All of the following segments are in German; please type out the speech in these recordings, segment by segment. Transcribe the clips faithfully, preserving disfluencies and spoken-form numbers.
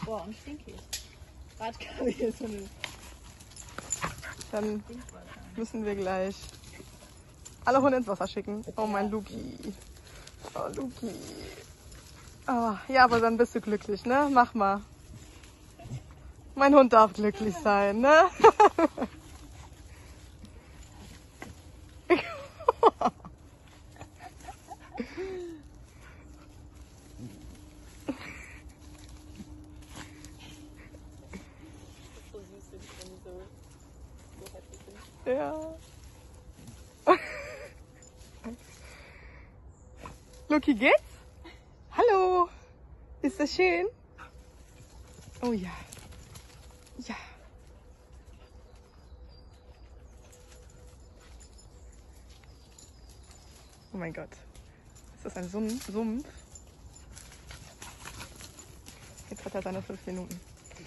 Boah, und Stinky. Radkappe hier so eine. Dann müssen wir gleich alle Hunde ins Wasser schicken. Oh, mein Luki. Oh, Luki. Oh, ja, aber dann bist du glücklich, ne? Mach mal. Mein Hund darf glücklich sein, ne? So süß, wenn die so, so happy sind. Ja. Luki, geht's? Hallo. Ist das schön? Oh ja. Ja. Oh mein Gott. Ist das ein Sumpf? Sumpf? Jetzt hat er seine fünf Minuten.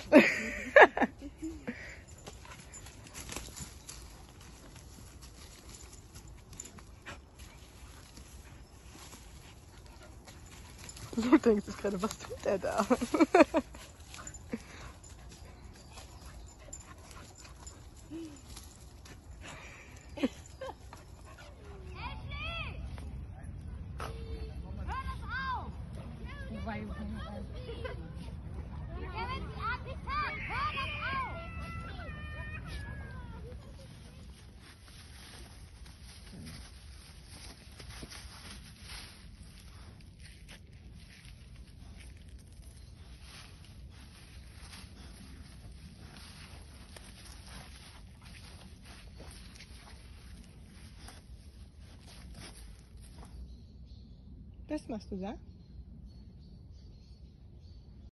Du denkst jetzt gerade, was tut er da? Was machst du da?